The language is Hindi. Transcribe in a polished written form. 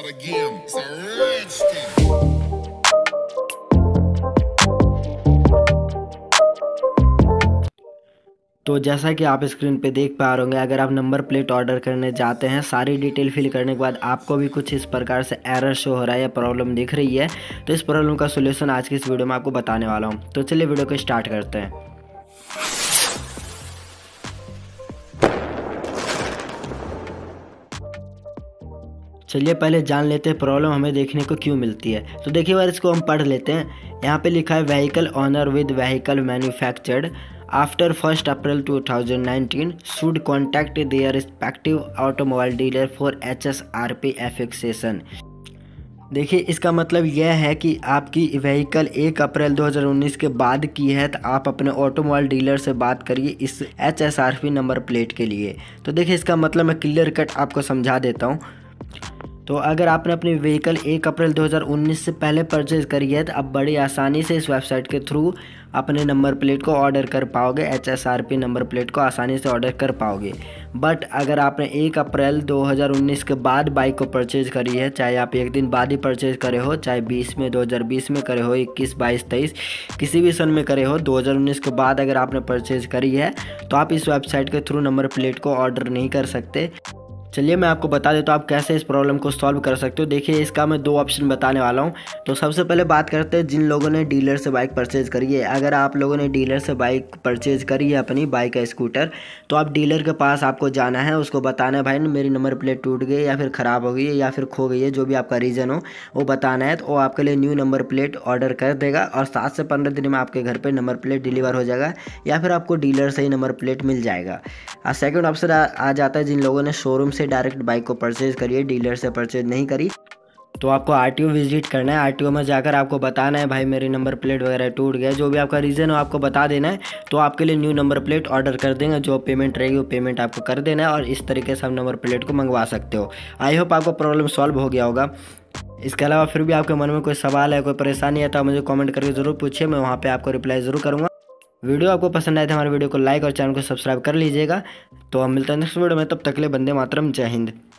out again. It's a rich thing. तो जैसा कि आप स्क्रीन पे देख पा रहे होंगे, अगर आप नंबर प्लेट ऑर्डर करने जाते हैं, सारी डिटेल फिल करने के बाद आपको भी कुछ इस प्रकार से एरर शो हो रहा है या प्रॉब्लम दिख रही है, तो इस प्रॉब्लम का सोल्यूशन आज की इस वीडियो में आपको बताने वाला हूं। तो चलिए वीडियो को स्टार्ट करते हैं। चलिए पहले जान लेते हैं प्रॉब्लम हमें देखने को क्यों मिलती है। तो देखिए यार, इसको हम पढ़ लेते हैं। यहाँ पे लिखा है vehicle owner with vehicle manufactured after 1 April 2019 should contact their respective automobile dealer for HSRP affixation. देखिए इसका मतलब यह है कि आपकी व्हीकल 1 अप्रैल 2019 के बाद की है, तो आप अपने ऑटोमोबाइल डीलर से बात करिए इस HSRP नंबर प्लेट के लिए। तो देखिए इसका मतलब मैं क्लियर कट आपको समझा देता हूँ। तो अगर आपने अपनी व्हीकल 1 अप्रैल 2019 से पहले परचेज़ करी है, तो आप बड़ी आसानी से इस वेबसाइट के थ्रू अपने नंबर प्लेट को ऑर्डर कर पाओगे। HSRP नंबर प्लेट को आसानी से ऑर्डर कर पाओगे। बट अगर आपने 1 अप्रैल 2019 के बाद बाइक को परचेज़ करी है, चाहे आप एक दिन बाद ही परचेज़ करे हो, चाहे 2020 में करे हो, 21, 22, 23 किसी भी सन में करे हो, 2019 के बाद अगर आपने परचेज़ करी है, तो आप इस वेबसाइट के थ्रू नंबर प्लेट को ऑर्डर नहीं कर सकते। चलिए मैं आपको बता देता हूँ आप कैसे इस प्रॉब्लम को सॉल्व कर सकते हो। देखिए इसका मैं 2 ऑप्शन बताने वाला हूँ। तो सबसे पहले बात करते हैं जिन लोगों ने डीलर से बाइक परचेज़ करी है। अगर आप लोगों ने डीलर से बाइक परचेज़ करी है, अपनी बाइक या स्कूटर, तो आप डीलर के पास आपको जाना है, उसको बताना है भाई मेरी नंबर प्लेट टूट गई या फिर ख़राब हो गई है या फिर खो गई है, जो भी आपका रीज़न हो वो बताना है। तो वो आपके लिए न्यू नंबर प्लेट ऑर्डर कर देगा और 7 से 15 दिन में आपके घर पर नंबर प्लेट डिलीवर हो जाएगा या फिर आपको डीलर से ही नंबर प्लेट मिल जाएगा। सेकेंड ऑप्शन आ जाता है जिन लोगों ने शोरूम से डायरेक्ट बाइक को परचेज़ करिए, डीलर से परचेज़ नहीं करी, तो आपको RTO विजिट करना है। RTO में जाकर आपको बताना है भाई मेरी नंबर प्लेट वगैरह टूट गया, जो भी आपका रीज़न हो आपको बता देना है। तो आपके लिए न्यू नंबर प्लेट ऑर्डर कर देंगे, जो पेमेंट रहेगी वो पेमेंट आपको कर देना है और इस तरीके से आप नंबर प्लेट को मंगवा सकते हो। आई होप आपको प्रॉब्लम सॉल्व हो गया होगा। इसके अलावा फिर भी आपके मन में कोई सवाल है, कोई परेशानी है, तो आप मुझे कमेंट करके ज़रूर पूछिए, मैं वहाँ पर आपको रिप्लाई ज़रूर करूँगा। वीडियो आपको पसंद आए तो हमारे वीडियो को लाइक और चैनल को सब्सक्राइब कर लीजिएगा। तो हम मिलते हैं नेक्स्ट वीडियो में, तब तक के लिए वंदे मातरम, जय हिंद।